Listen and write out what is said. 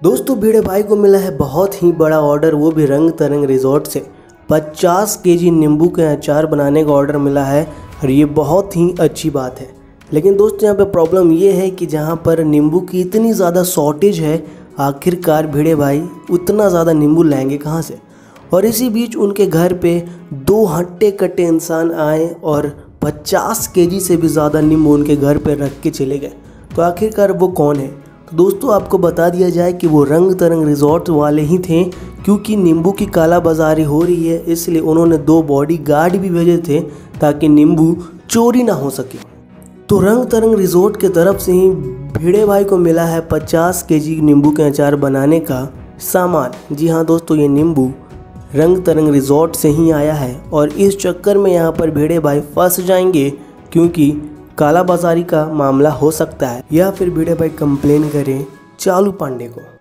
दोस्तों भिड़े भाई को मिला है बहुत ही बड़ा ऑर्डर, वो भी रंग तरंग रिजॉर्ट से 50 केजी नींबू के अचार बनाने का ऑर्डर मिला है और ये बहुत ही अच्छी बात है। लेकिन दोस्तों यहाँ पे प्रॉब्लम ये है कि जहाँ पर नींबू की इतनी ज़्यादा शॉर्टेज है, आखिरकार भिड़े भाई उतना ज़्यादा नींबू लाएंगे कहाँ से। और इसी बीच उनके घर पे 2 हट्टे कट्टे इंसान आए और 50 केजी से भी ज़्यादा नींबू उनके घर पे रख के चले गए। तो आखिरकार वो कौन है? तो दोस्तों आपको बता दिया जाए कि वो रंग तरंग रिजॉर्ट वाले ही थे, क्योंकि नींबू की काला बाजारी हो रही है इसलिए उन्होंने 2 बॉडी गार्ड भी भेजे थे ताकि नींबू चोरी ना हो सके। तो रंग तरंग रिजॉर्ट के तरफ से ही भिड़े भाई को मिला है 50 केजी नींबू के अचार बनाने का सामान। जी हाँ दोस्तों, ये नींबू रंग तरंग रिजॉर्ट से ही आया है और इस चक्कर में यहाँ पर भिड़े भाई फंस जाएंगे, क्योंकि काला बाजारी का मामला हो सकता है या फिर भिड़े भाई कंप्लेन करें चालू पांडे को।